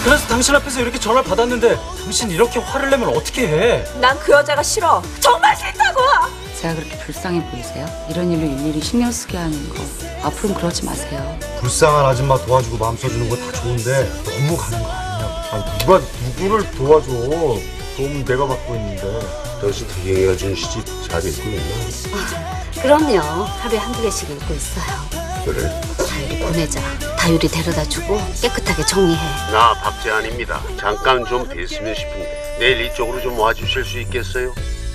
그래서 당신 앞에서 이렇게 전화를 받았는데 당신 이렇게 화를 내면 어떻게 해? 난 그 여자가 싫어. 정말 싫다고. 제가 그렇게 불쌍해 보이세요? 이런 일로 일일이 신경 쓰게 하는 거 앞으로는 그러지 마세요. 불쌍한 아줌마 도와주고 마음 써주는 거 다 좋은데 너무 가는 거 아니냐고. 아, 누가 누구를 도와줘. 도움 내가 받고 있는데. 당신 덕영이가 준 시집 잘 읽고 있나? 그럼요. 하루에 한두 개씩 읽고 있어요. 그래? 다율이 보내자. 다율이 데려다주고 깨끗하게 정리해. 나 박재환입니다. 잠깐 좀 뵀으면 싶은데 내일 이쪽으로 좀 와주실 수 있겠어요?